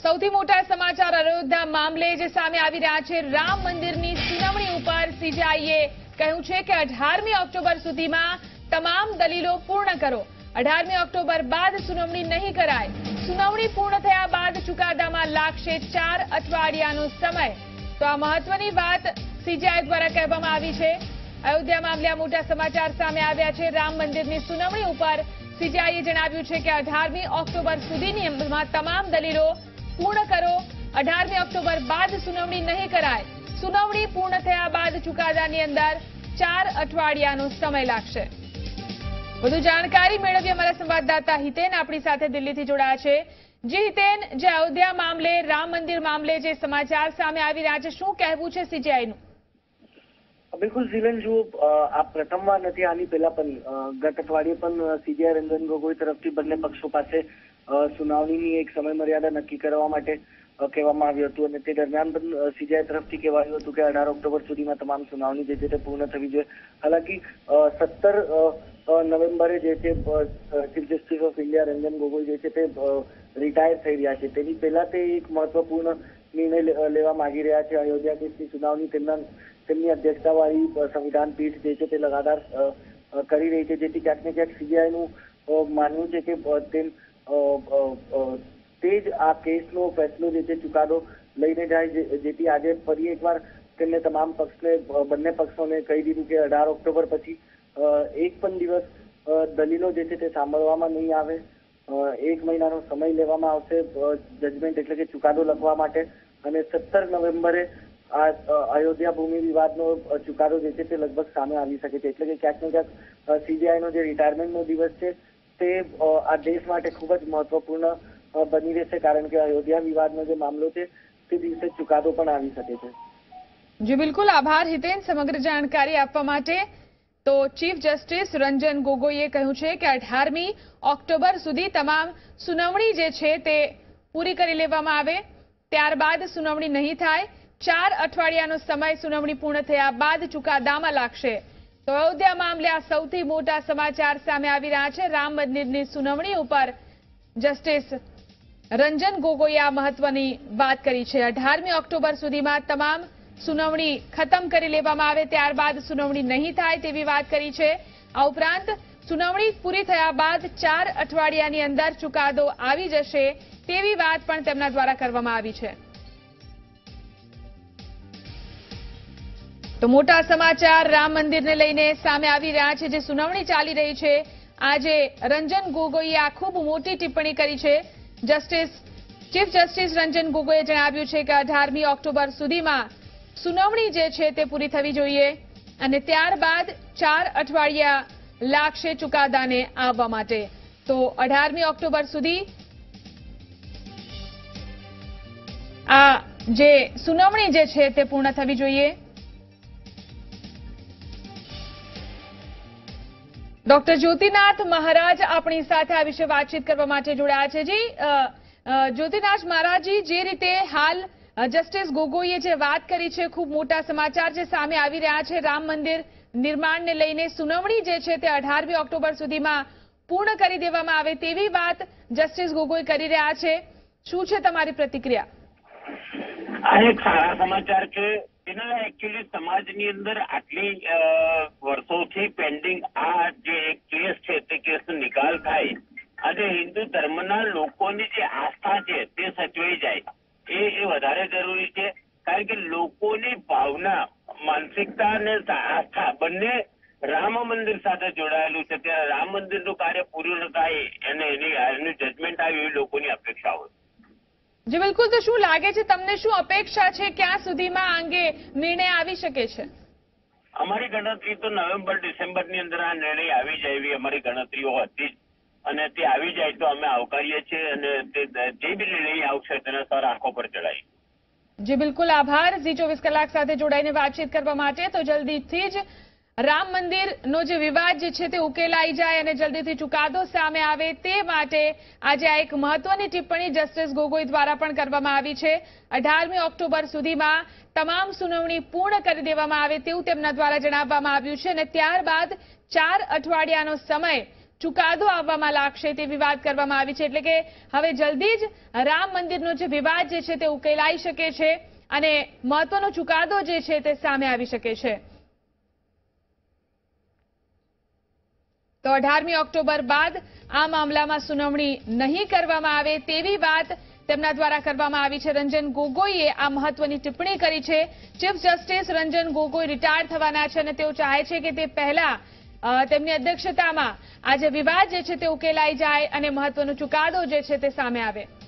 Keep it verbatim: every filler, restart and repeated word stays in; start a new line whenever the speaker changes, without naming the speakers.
સૌથી મોટા સમાચાર અયોધ્યા મામલે જે સામે આવી રહ્યા છે। રામ મંદિરની સુનાવણી ઉપર સીજેઆઈએ કહ્યું છે કે અઢારમી ઓક્ટોબર સુધીમાં તમામ દલીલો પૂર્ણ કરો। અઢારમી ઓક્ટોબર બાદ સુનાવણી નહીં કરાય। સુનાવણી પૂર્ણ થયા બાદ ચુકાદામાં લાગશે ચાર અઠવાડિયાનો સમય। તો આ મહત્વની વાત સીજેઆઈ દ્વારા કહેવામાં આવી છે। અયોધ્યા મામલે આ મોટા સમાચાર સામે આવ્યા છે। રામ મંદિરની સુનાવણી ઉપર સીજેઆઈએ જણાવ્યું છે કે અઢારમી ઓક્ટોબર સુધીની તમામ દલીલો પૂર્ણ કરો। અઢારમી ઓક્ટોબર બાદ સુનાવણી નહીં કરાય। સુનાવણી પૂર્ણ થયા બાદ ચુકાદાની અંદર ચાર અઠવાડિયાનો સમય લાગશે। વધુ જાણકારી મેળવી અમારા સંવાદદાતા હિતેન આપણી સાથે દિલ્હીથી જોડાયા છે। જી હિતેન, જે અયોધ્યા મામલે રામ મંદિર મામલે જે સમાચાર સામે આવી રહ્યા છે, શું કહેવું છે સીજેઆઈનું?
બિલકુલ જીવન, જો આ પ્રથમવાર નથી, આની પહેલા પણ ગત અઠવાડિયે પણ સીજેઆઈ રંજન ગોગોઈ તરફથી બંને પક્ષો પાસે સુનાવણીની એક સમય મર્યાદા નક્કી કરવા માટે કહેવામાં આવ્યું હતું અને તે દરમિયાન પણ સીજેઆઈ તરફથી કહેવાયું હતું કે અઢાર ઓક્ટોબર સુધીમાં તમામ સુનાવણી જે છે તે પૂર્ણ થવી જોઈએ। હાલાકી સત્તર નવેમ્બરે જે છે chief justice of India Ranjan Gogoi જે છે તે રિટાયર થઈ રહ્યા છે। તેની પહેલા તે એક મહત્વપૂર્ણ નિર્ણય લેવા માંગી રહ્યા છે। અયોધ્યા કેસની સુનાવણી તેમના તેમની અધ્યક્ષતાવાળી સંવિધાન પીઠ જે છે તે લગાતાર કરી રહી છે, જેથી ક્યાંક ને ક્યાંક સીબીઆઈનું માનવું છે કે તેમ તે જ આ કેસનો ફેસલો જે છે ચુકાદો લઈને જાય, જેથી આજે ફરી એકવાર તેમને તમામ પક્ષને બંને પક્ષોને કહી દીધું કે અઢાર ઓક્ટોબર પછી એક પણ દિવસ દલીલો જે છે તે સાંભળવામાં નહીં આવે। એક મહિનાનો સમય લેવામાં આવશે જજમેન્ટ એટલે કે ચુકાદો લખવા માટે અને સત્તર નવેમ્બરે આ અયોધ્યા ભૂમિ વિવાદનો ચુકાદો જે છે તે લગભગ સામે આવી શકે છે। એટલે કે ક્યાંક ને ક્યાંક સીબીઆઈનો જે રિટાયરમેન્ટનો દિવસ છે તે આ દેશ માટે ખૂબ જ મહત્વપૂર્ણ બની રહેશે, કારણ કે અયોધ્યા વિવાદનો જે મામલો છે તે દિવસે ચુકાદો પણ આવી શકે છે।
જી બિલકુલ, આભાર હિતેન સમગ્ર જાણકારી આપવા માટે। તો ચીફ જસ્ટિસ રંજન ગોગોઈએ કહ્યું છે કે અઢારમી ઓક્ટોબર સુધી તમામ સુનાવણી જે છે તે પૂરી કરી લેવામાં આવે, ત્યારબાદ સુનાવણી નહીં થાય। ચાર અઠવાડિયાનો સમય સુનાવણી પૂર્ણ થયા બાદ ચુકાદામાં લાગશે। તો અયોધ્યા મામલે આ સૌથી મોટા સમાચાર સામે આવી રહ્યા છે। રામ મંદિરની સુનાવણી ઉપર જસ્ટિસ રંજન ગોગોઈએ આ મહત્વની વાત કરી છે। અઢારમી ઓક્ટોબર સુધીમાં તમામ સુનાવણી ખતમ કરી લેવામાં આવે, ત્યારબાદ સુનાવણી નહીં થાય તેવી વાત કરી છે। આ ઉપરાંત સુનાવણી પૂરી થયા બાદ ચાર અઠવાડિયાની અંદર ચુકાદો આવી જશે તેવી વાત પણ તેમના દ્વારા કરવામાં આવી છે। તો મોટા સમાચાર રામ મંદિરને લઈને સામે આવી રહ્યા છે। જે સુનાવણી ચાલી રહી છે, આજે રંજન ગોગોઈએ આ ખૂબ મોટી ટિપ્પણી કરી છે। જસ્ટિસ ચીફ જસ્ટિસ રંજન ગોગોઈએ જણાવ્યું છે કે અઢારમી ઓક્ટોબર સુધીમાં સુનાવણી જે છે તે પૂરી થવી જોઈએ અને ત્યારબાદ ચાર અઠવાડિયા લાગશે ચુકાદાને આવવા માટે। તો અઢારમી ઓક્ટોબર સુધી આ જે સુનાવણી જે છે તે પૂર્ણ થવી જોઈએ। ડોક્ટર જ્યોતિનાથ મહારાજ આપણી સાથે આ વિશે વાતચીત કરવા માટે જોડાયા છે। જી જ્યોતિનાથ મહારાજજી, જે રીતે હાલ જસ્ટિસ ગોગોઈએ જે વાત કરી છે, ખૂબ મોટા સમાચાર જે સામે આવી રહ્યા છે। રામ મંદિર નિર્માણને લઈને સુનાવણી જે છે તે અઢારમી ઓક્ટોબર સુધીમાં પૂર્ણ કરી દેવામાં આવે તેવી વાત જસ્ટિસ ગોગોઈ કરી રહ્યા છે। શું છે તમારી પ્રતિક્રિયા?
આ એક સારા સમાચાર છે। એના એકચ્યુઅલી સમાજની અંદર આટલી વર્ષોથી પેન્ડિંગ આ જે કેસ છે તે કેસનો નિકાલ થાય અને હિન્દુ ધર્મના લોકોની જે આસ્થા છે તે સચવાઈ જાય, એ એ વધારે જરૂરી છે। કારણ કે લોકોની ભાવના, માનસિકતા અને આસ્થા બંને રામ મંદિર સાથે જોડાયેલું છે। ત્યારે રામ મંદિરનું કાર્ય પૂરું ન થાય અને એની એનું જજમેન્ટ આવે એવી લોકોની અપેક્ષા હોય।
જી બિલકુલ, તો શું લાગે છે તમને, શું અપેક્ષા છે, ક્યાં સુધીમાં આ અંગે નિર્ણય આવી શકે છે?
અમારી ગણતરી તો નવેમ્બર ડિસેમ્બરની અંદર આ નિર્ણય આવી જાય એવી અમારી ગણતરીઓ હતી જ, અને તે આવી જાય તો અમે આવકારીએ છીએ અને તે જે બી નિર્ણય આવશે તેના સર આંખો પર ચડાવી।
જી બિલકુલ, આભાર ઝી ચોવીસ કલાક સાથે જોડાઈને વાતચીત કરવા માટે। તો જલ્દીથી જ રામ મંદિરનો જે વિવાદ જે છે તે ઉકેલાઈ જાય અને જલ્દીથી ચુકાદો સામે આવે તે માટે આજે આ એક મહત્વની ટિપ્પણી જસ્ટિસ ગોગોઈ દ્વારા પણ કરવામાં આવી છે। અઢારમી ઓક્ટોબર સુધીમાં તમામ સુનાવણી પૂર્ણ કરી દેવામાં આવે તેવું તેમના દ્વારા જણાવવામાં આવ્યું છે અને ત્યારબાદ ચાર અઠવાડિયાનો સમય ચુકાદો આવવામાં લાગશે તેવી વાત કરવામાં આવી છે. એટલે કે હવે જલ્દી જ રામ મંદિરનો જે વિવાદ જે છે તે ઉકેલાઈ શકે છે અને મહત્વનો ચુકાદો જે છે તે સામે આવી શકે છે. તો અઢારમી ઓક્ટોબર બાદ આ મામલામાં સુનાવણી નહીં કરવામાં આવે તેવી વાત તેમના દ્વારા કરવામાં આવી છે. રંજન ગોગોઈએ આ મહત્વની ટિપ્પણી કરી છે. Chief justice Ranjan Gogoi retire થવાના છે અને તેઓ ચાહે છે કે તે પહેલા તેમની અધ્યક્ષતામાં આ જે વિવાદ જે છે તે ઉકેલાઈ જાય અને મહત્વનો ચુકાદો જે છે તે સામે આવે.